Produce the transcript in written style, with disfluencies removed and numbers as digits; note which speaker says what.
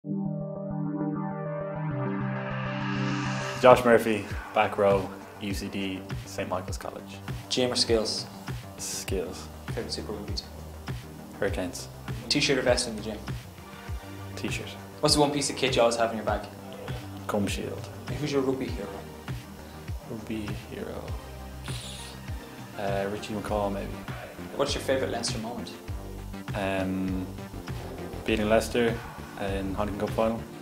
Speaker 1: Josh Murphy, back row, UCD, St Michael's College.
Speaker 2: Gym or skills?
Speaker 1: Skills.
Speaker 2: Favourite Super Rugby team?
Speaker 1: Hurricanes.
Speaker 2: T-shirt or vest in the gym?
Speaker 1: T-shirt.
Speaker 2: What's the one piece of kit you always have in your bag?
Speaker 1: Gum shield.
Speaker 2: And who's your rugby hero?
Speaker 1: Rugby hero. Richie McCaw maybe.
Speaker 2: What's your favourite Leinster moment?
Speaker 1: Beating Leicester in Huntington Cup final.